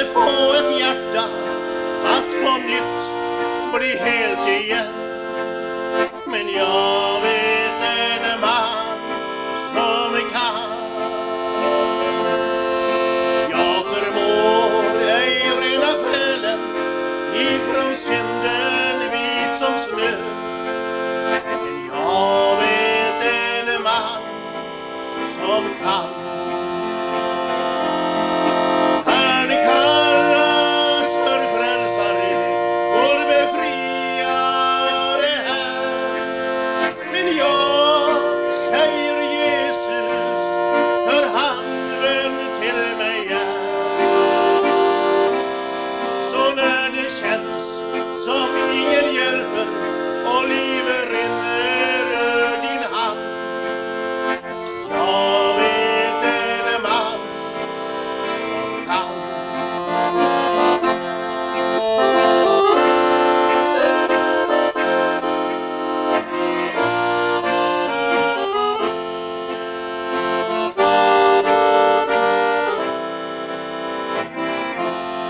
få ett hjärta att på nytt bli helt igen. Men jag vet en man som kan. Jag förmår ej rena själen ifrån synden vit som snö. Men jag vet en man som kan. Och livet rinner ur din hand. Jag vet en man som kan.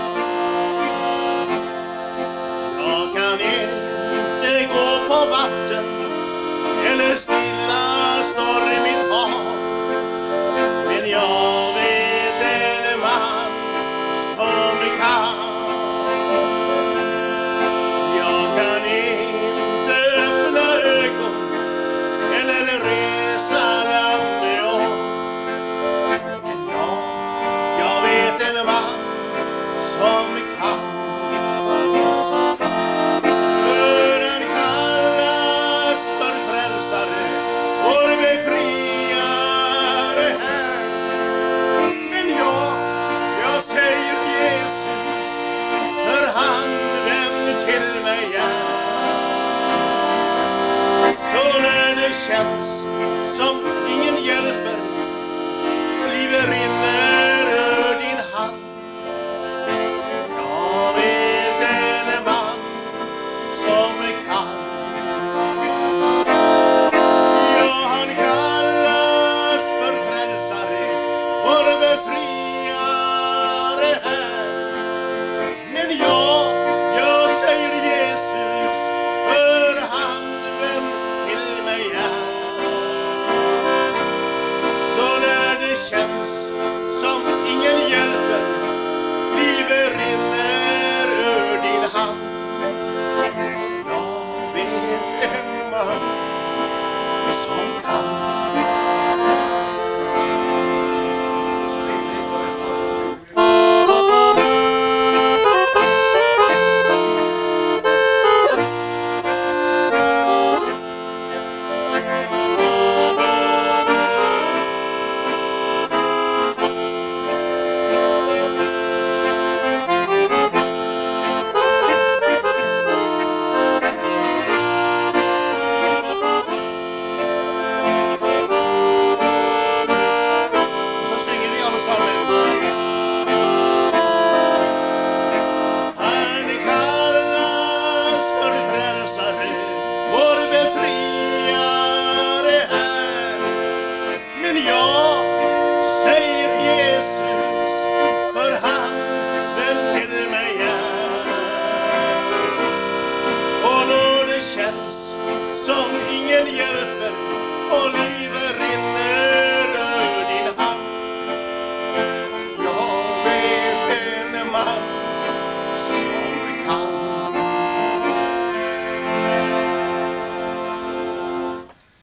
Jag kan inte gå på vatten